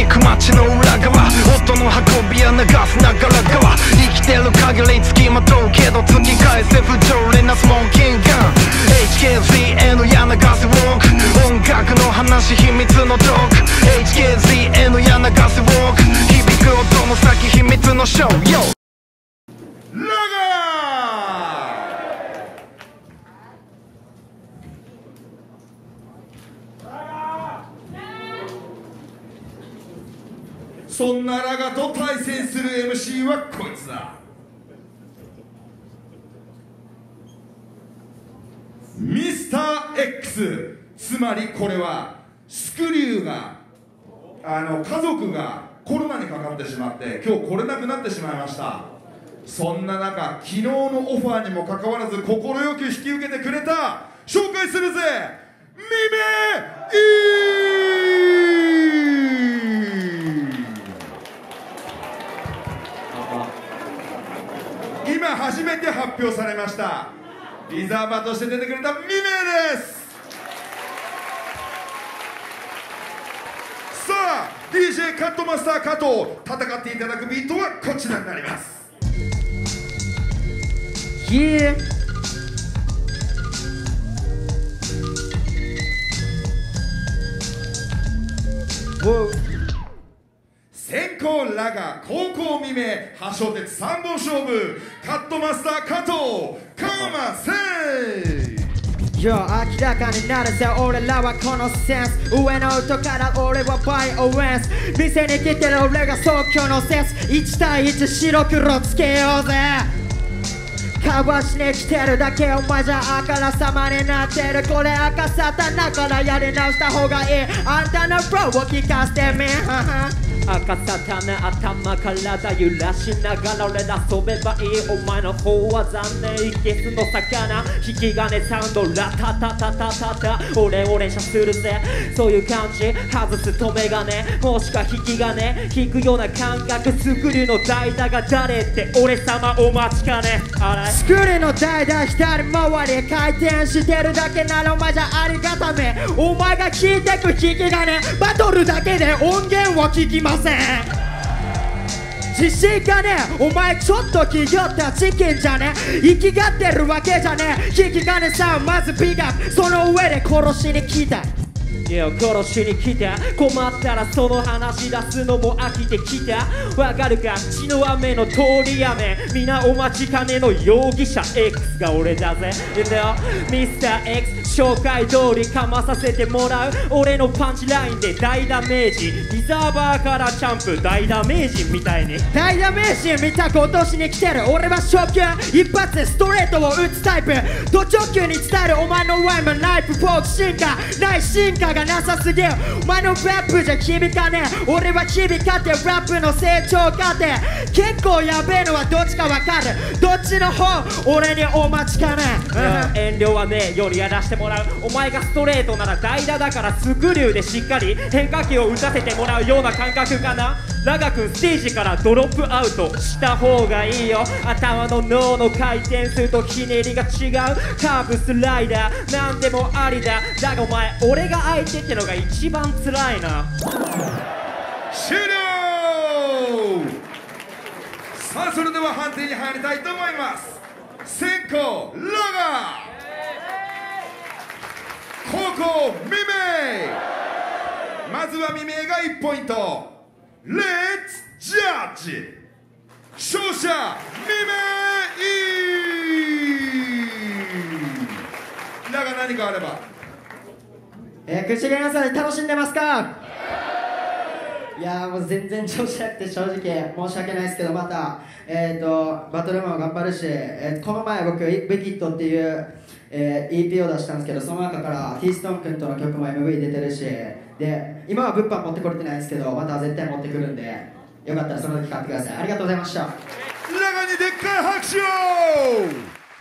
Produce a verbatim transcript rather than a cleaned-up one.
く街の裏側、音の運びや流すながら側、生きてる限り付きまとうけど突き返せ不条理なスモーキンガン エイチケーゼット へのや流すウォーク、音楽の話秘密のトーク エイチケーゼット へのや流すウォーク、響く音の先秘密のショー Yo そんなラガと対戦する エムシー はこいつだ。ミスター X、 つまりこれはスクリューがあの家族がコロナにかかってしまって今日来れなくなってしまいました。そんな中、昨日のオファーにもかかわらず快く引き受けてくれた、紹介するぜ、ミメイ。今初めて発表されました。リザーバーとして出てくれたミメイです。さあ ディージェー カットマスター加藤、戦っていただくビートはこちらになります。 Yeah. Whoa. 先行ラガ、後攻未明、破傷鉄さんぼん勝負、カットマスター加藤、カマセイ。 Yo、明らかになるぜ俺らはこのセンス、上の音から俺はバイオレンス、店に来てる俺が即興のセンス、いち対いち白黒つけようぜ。かわしに来てるだけお前じゃあからさまになってる、これ赤さたなからやり直した方がいい、あんたのフローを聞かせてみ。赤さたな頭体揺らしながら俺ら遊べばいい、お前の方は残念いけすの魚、引き金サウンドラタタタタタタ、俺を連射するぜ、そういう感じ、外す止め金もしくは引き金引くような感覚、スクリューの代打が誰って俺様お待ちかね。あれスクリューの代打左回り回転してるだけならお前じゃありがため、お前が引いてく引き金バトルだけで音源を聞きません。自信がねえ、お前ちょっと気取ったチキンじゃねえ、生きがってるわけじゃねえ、引き金さんまずピックアップ、その上で殺しに来た。いや殺しに来た、困ったらその話出すのも飽きてきた、わかるか血の雨の通り雨、皆お待ちかねの容疑者 X が俺だぜ。いいんだよミスター X、 紹介通りかまさせてもらう、俺のパンチラインで大ダメージ、リザーバーからチャンプ大ダメージみたいに大ダメージ見たく落としに来てる、俺は初級一発でストレートを打つタイプ、ド直球に伝えるお前のライムナイフフォーク進化ない進化がなさすぎる、お前のラップじゃ響かねえ、俺は響かってラップの成長過程、結構やべえのはどっちかわかる、どっちの方俺にお待ちかねえ。遠慮はねえよりやらしてもらう、お前がストレートなら代打だからスクリューでしっかり変化球を打たせてもらうような感覚かな。ラガ君ステージからドロップアウトした方がいいよ、頭の脳の回転数とひねりが違う、カーブスライダーなんでもありだ、だがお前俺が相手ってのが一番つらいな。 終了。さあそれでは判定に入りたいと思います。先行ラガ、後攻ミメイ。まずはミメイがいちポイント。レッツジャッジ。勝者ミメイ。ラガ何かあれば。 えー、くしげなさん楽しんでますか？いやーもう全然調子なくて正直申し訳ないですけど、また、えー、とバトルも頑張るし、えー、この前僕「ベキット」っていう、えー、イーピー を出したんですけど、その中からティーストーン君との曲も エムブイ 出てるし、で今は物販持ってこれてないですけどまた絶対持ってくるんで、よかったらその時買ってください。ありがとうございました。 ラガにでっかい拍手を。